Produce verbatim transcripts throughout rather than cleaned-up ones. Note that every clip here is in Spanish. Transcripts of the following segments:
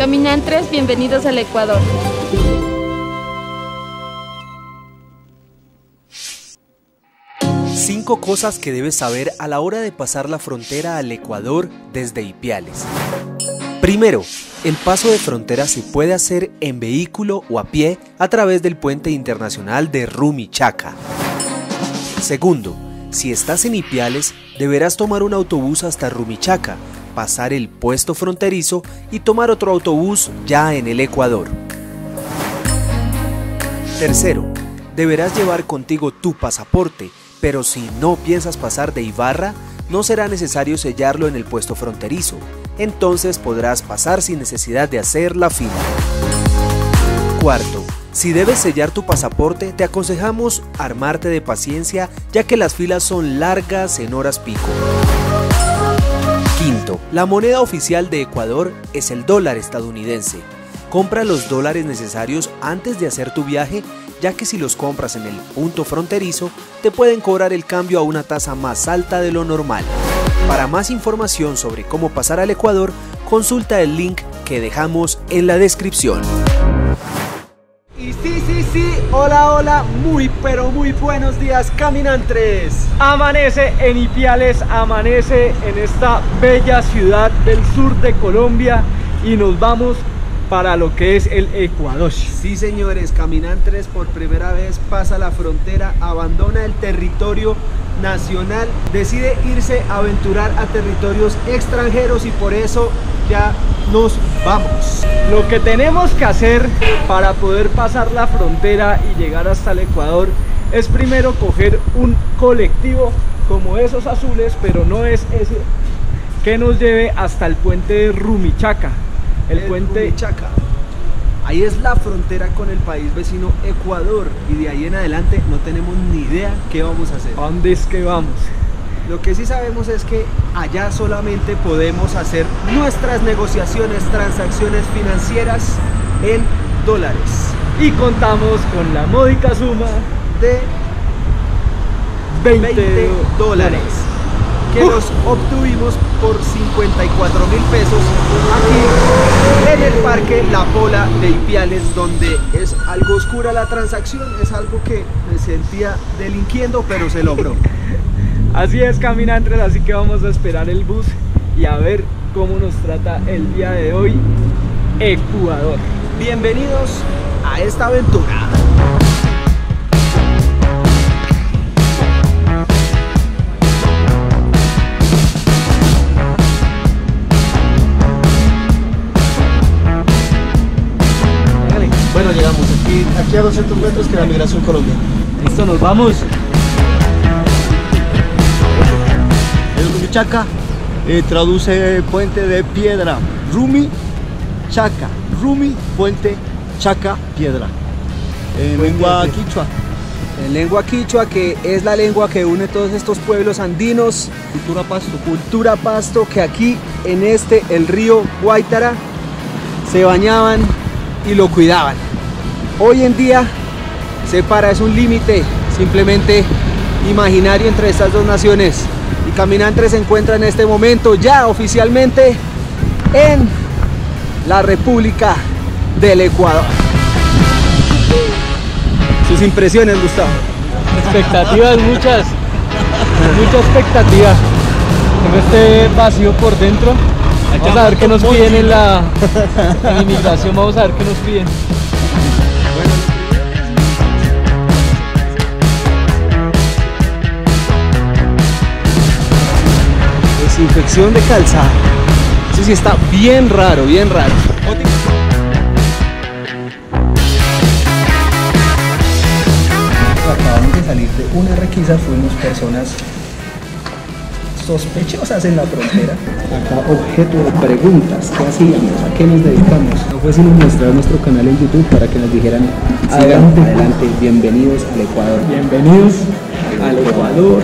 Caminantes, bienvenidos al Ecuador. Cinco cosas que debes saber a la hora de pasar la frontera al Ecuador desde Ipiales. Primero, el paso de frontera se puede hacer en vehículo o a pie a través del puente internacional de Rumichaca. Segundo, si estás en Ipiales, deberás tomar un autobús hasta Rumichaca, pasar el puesto fronterizo y tomar otro autobús ya en el Ecuador. Tercero, deberás llevar contigo tu pasaporte, pero si no piensas pasar de Ibarra, no será necesario sellarlo en el puesto fronterizo, entonces podrás pasar sin necesidad de hacer la fila. Cuarto, si debes sellar tu pasaporte, te aconsejamos armarte de paciencia, ya que las filas son largas en horas pico. Quinto, la moneda oficial de Ecuador es el dólar estadounidense. Compra los dólares necesarios antes de hacer tu viaje, ya que si los compras en el punto fronterizo, te pueden cobrar el cambio a una tasa más alta de lo normal. Para más información sobre cómo pasar al Ecuador, consulta el link que dejamos en la descripción. Y sí, sí, sí, hola, hola, muy pero muy buenos días, caminantes. Amanece en Ipiales, amanece en esta bella ciudad del sur de Colombia y nos vamos para lo que es el Ecuador. Sí, señores, caminantes, por primera vez pasa la frontera, abandona el territorio nacional, decide irse a aventurar a territorios extranjeros y por eso ya nos vamos. Lo que tenemos que hacer para poder pasar la frontera y llegar hasta el Ecuador es primero coger un colectivo como esos azules, pero no es ese, que nos lleve hasta el puente de Rumichaca. El, el puente Rumichaca. Ahí es la frontera con el país vecino Ecuador y de ahí en adelante no tenemos ni idea qué vamos a hacer. ¿A dónde es que vamos? Lo que sí sabemos es que allá solamente podemos hacer nuestras negociaciones, transacciones financieras en dólares. Y contamos con la módica suma de veinte dólares. Que Uf. los obtuvimos por cincuenta y cuatro mil pesos aquí en el parque La Pola de Ipiales, donde es algo oscura la transacción, es algo que me sentía delinquiendo, pero se logró. Así es, caminantes, así que vamos a esperar el bus y a ver cómo nos trata el día de hoy Ecuador. Bienvenidos a esta aventura. Bueno, llegamos aquí, aquí a doscientos metros que la Migración Colombia. Listo, nos vamos. El Rumichaca eh, traduce puente de piedra. Rumi, Chaca. Rumi, puente, Chaca, piedra. En Puente lengua de- quichua. En lengua quichua, que es la lengua que une todos estos pueblos andinos, Cultura pasto. cultura pasto, que aquí en este, el río Guaitara, se bañaban y lo cuidaban. Hoy en día separa, es un límite simplemente imaginario entre estas dos naciones y caminantes se encuentra en este momento ya oficialmente en la República del Ecuador. Sus impresiones, Gustavo. Expectativas muchas, mucha expectativa. Tengo este vacío por dentro. Vamos a ver qué nos piden en la en inmigración, vamos a ver qué nos piden. Desinfección de calzado. Eso sí está bien raro, bien raro. Acabamos de salir de una requisa, fuimos personas sospechosas en la frontera. Acá objeto de preguntas, ¿qué hacíamos? ¿A qué nos dedicamos? No fue sino mostrar nuestro canal en YouTube para que nos dijeran adelante, adelante, bienvenidos al Ecuador. Bienvenidos Al Ecuador.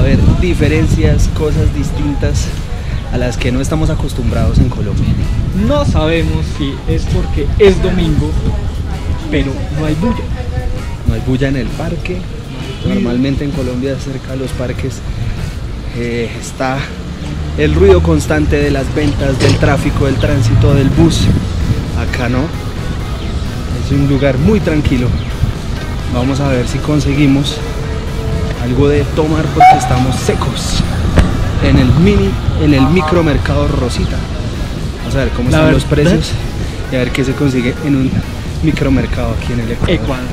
a ver diferencias, cosas distintas a las que no estamos acostumbrados en Colombia. No sabemos si es porque es domingo, pero no hay bulla. No hay bulla en el parque. Normalmente en Colombia, cerca de los parques, eh, está el ruido constante de las ventas, del tráfico, del tránsito, del bus. Acá no. Es un lugar muy tranquilo. Vamos a ver si conseguimos algo de tomar porque estamos secos en el mini, en el micromercado Rosita. Vamos a ver cómo están los precios y a ver qué se consigue en un micromercado aquí en el Ecuador. Ecuador.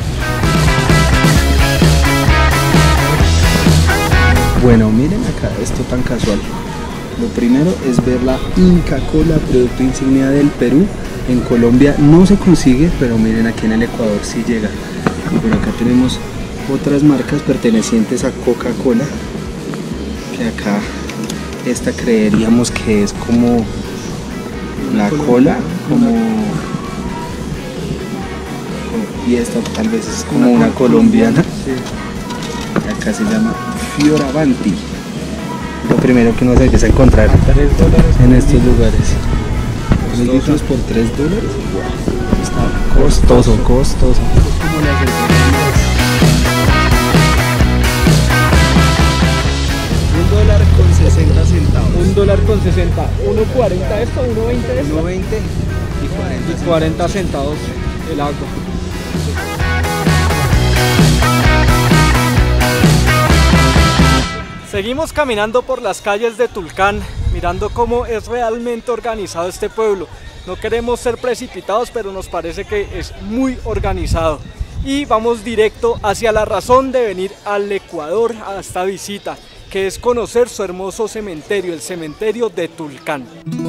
Bueno, miren acá esto tan casual. Lo primero es ver la Inca Kola, producto insignia del Perú. En Colombia no se consigue, pero miren aquí en el Ecuador sí llega. Y por acá tenemos otras marcas pertenecientes a Coca-Cola, que acá esta creeríamos que es como la cola, como, y esta tal vez es como una colombiana. Y acá se llama Fioravanti. Lo primero que uno se empieza a encontrar en estos lugares. Dos litros por tres dólares. Wow. Está costoso, costoso. Un dólar con sesenta centavos. Un dólar con sesenta. uno cuarenta esto, uno veinte esto. uno veinte y cuarenta. Y cuarenta centavos el agua. Seguimos caminando por las calles de Tulcán, mirando cómo es realmente organizado este pueblo. No queremos ser precipitados, pero nos parece que es muy organizado. Y vamos directo hacia la razón de venir al Ecuador a esta visita, que es conocer su hermoso cementerio, el cementerio de Tulcán.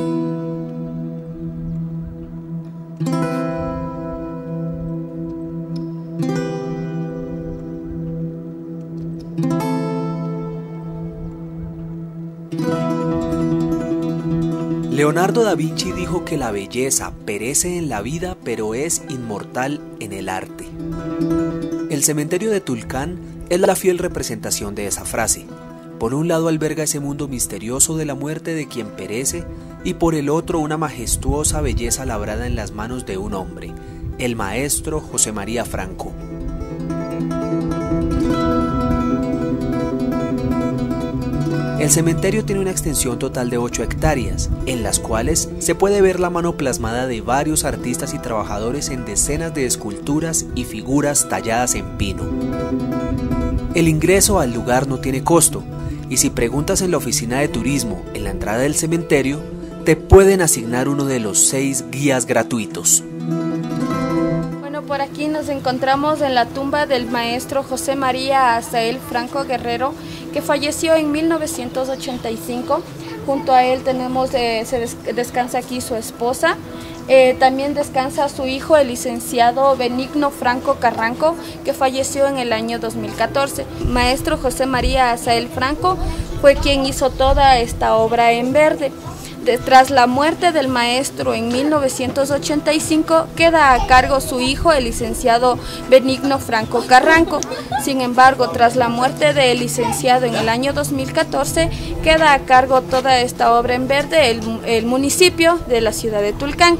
Leonardo da Vinci dijo que la belleza perece en la vida, pero es inmortal en el arte. El cementerio de Tulcán es la fiel representación de esa frase. Por un lado alberga ese mundo misterioso de la muerte de quien perece, y por el otro una majestuosa belleza labrada en las manos de un hombre, el maestro José María Franco. El cementerio tiene una extensión total de ocho hectáreas, en las cuales se puede ver la mano plasmada de varios artistas y trabajadores en decenas de esculturas y figuras talladas en pino. El ingreso al lugar no tiene costo, y si preguntas en la oficina de turismo en la entrada del cementerio, te pueden asignar uno de los seis guías gratuitos. Bueno, por aquí nos encontramos en la tumba del maestro José María Azael Franco Guerrero, que falleció en mil novecientos ochenta y cinco. Junto a él tenemos, eh, se des descansa aquí su esposa. Eh, también descansa su hijo, el licenciado Benigno Franco Carranco, que falleció en el año dos mil catorce. Maestro José María Azael Franco fue quien hizo toda esta obra en verde. De, tras la muerte del maestro en mil novecientos ochenta y cinco, queda a cargo su hijo, el licenciado Benigno Franco Carranco. Sin embargo, tras la muerte del licenciado en el año dos mil catorce, queda a cargo toda esta obra en verde el, el municipio de la ciudad de Tulcán.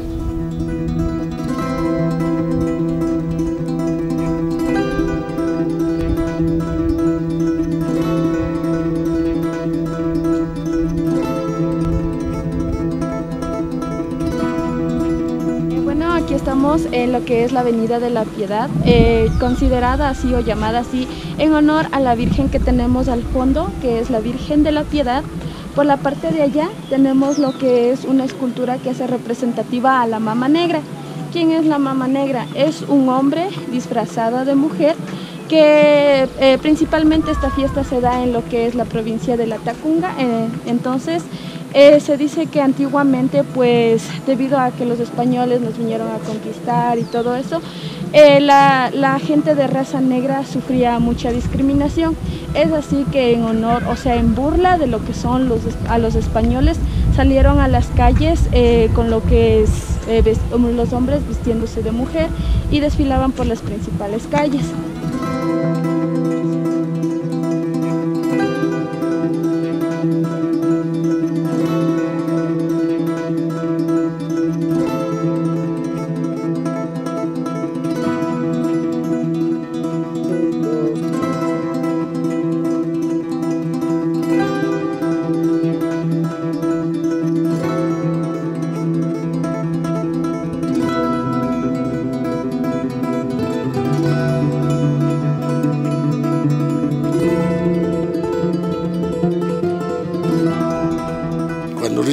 Aquí estamos en lo que es la Avenida de la Piedad, eh, considerada así o llamada así en honor a la Virgen que tenemos al fondo, que es la Virgen de la Piedad. Por la parte de allá tenemos lo que es una escultura que hace representativa a la Mama Negra. ¿Quién es la Mama Negra? Es un hombre disfrazado de mujer que eh, principalmente esta fiesta se da en lo que es la provincia de la Tacunga. Eh, entonces Eh, se dice que antiguamente, pues debido a que los españoles nos vinieron a conquistar y todo eso, eh, la, la gente de raza negra sufría mucha discriminación. Es así que en honor, o sea, en burla de lo que son los, a los españoles, salieron a las calles eh, con lo que es eh, los hombres vistiéndose de mujer y desfilaban por las principales calles.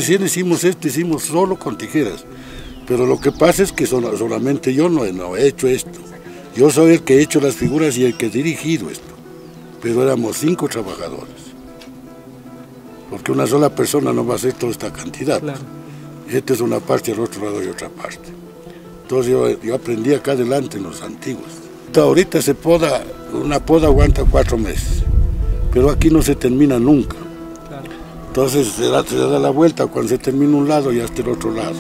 recién hicimos esto, hicimos solo con tijeras. Pero lo que pasa es que solo, solamente yo no, no he hecho esto. Yo soy el que he hecho las figuras y el que he dirigido esto. Pero éramos cinco trabajadores. Porque una sola persona no va a hacer toda esta cantidad. Claro. Esta es una parte, el otro lado y otra parte. Entonces yo, yo aprendí acá adelante en los antiguos. Ahorita se poda, una poda aguanta cuatro meses. Pero aquí no se termina nunca. Claro. Entonces se da, se da la vuelta cuando se termina un lado y hasta el otro lado.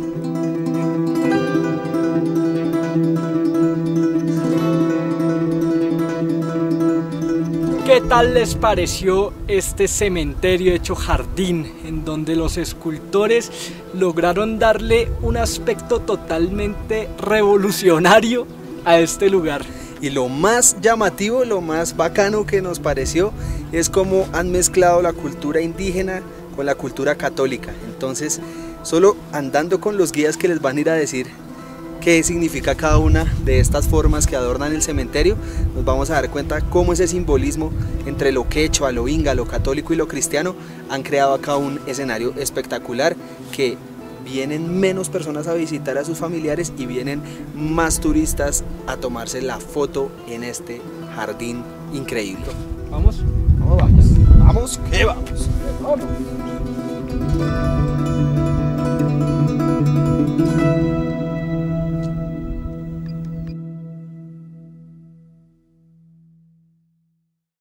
¿Qué tal les pareció este cementerio hecho jardín, en donde los escultores lograron darle un aspecto totalmente revolucionario a este lugar? Y lo más llamativo, lo más bacano que nos pareció es cómo han mezclado la cultura indígena con la cultura católica. Entonces, solo andando con los guías que les van a ir a decir qué significa cada una de estas formas que adornan el cementerio, nos vamos a dar cuenta cómo ese simbolismo entre lo quechua, lo inga, lo católico y lo cristiano han creado acá un escenario espectacular que vienen menos personas a visitar a sus familiares y vienen más turistas a tomarse la foto en este jardín increíble. ¿Vamos? Vamos, vamos. Vamos, que vamos. Vamos.